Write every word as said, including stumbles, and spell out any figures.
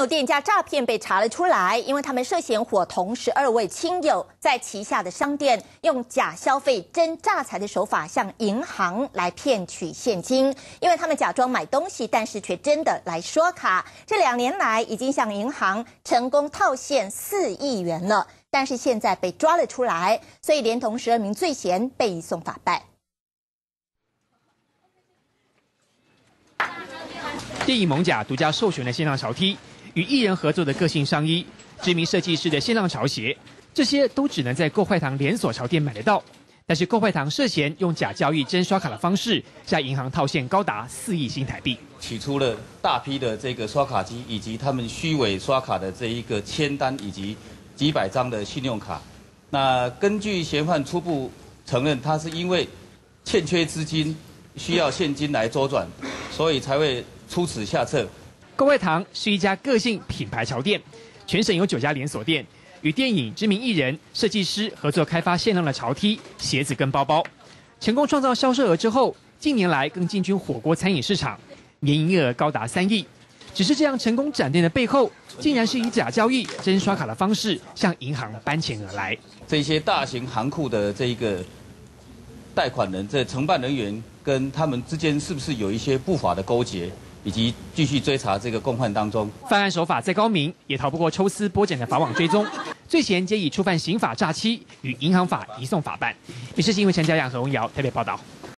有店家诈骗被查了出来，因为他们涉嫌伙同十二位亲友，在旗下的商店用假消费真诈财的手法向银行来骗取现金。因为他们假装买东西，但是却真的来刷卡。这两年来已经向银行成功套现四亿元了，但是现在被抓了出来，所以连同十二名罪嫌被移送法办。 电影《艋舺》独家授权的线上潮 T， 与艺人合作的个性上衣，知名设计师的线上潮鞋，这些都只能在购坏堂连锁潮店买得到。但是购坏堂涉嫌用假交易真刷卡的方式，向银行套现高达四亿新台币， 取出了大批的这个刷卡机，以及他们虚伪刷卡的这一个签单，以及几百张的信用卡。那根据嫌犯初步承认，他是因为欠缺资金，需要现金来周转，所以才会出此下策。 购坏堂是一家个性品牌潮店，全省有九家连锁店，与电影、知名艺人、设计师合作开发限量的潮 T、鞋子跟包包，成功创造销售额之后，近年来更进军火锅餐饮市场，年营业额高达三亿。只是这样成功展店的背后，竟然是以假交易真刷卡的方式向银行搬钱而来。 这些大型行库的这一个贷款人、这承办人员跟他们之间是不是有一些不法的勾结？以及继续追查这个共犯当中， 犯案手法再高明，也逃不过抽丝剥茧的法网追踪。罪嫌皆以触犯刑法诈欺与银行法移送法办。民视新闻陈嘉阳、何文瑶台北报道。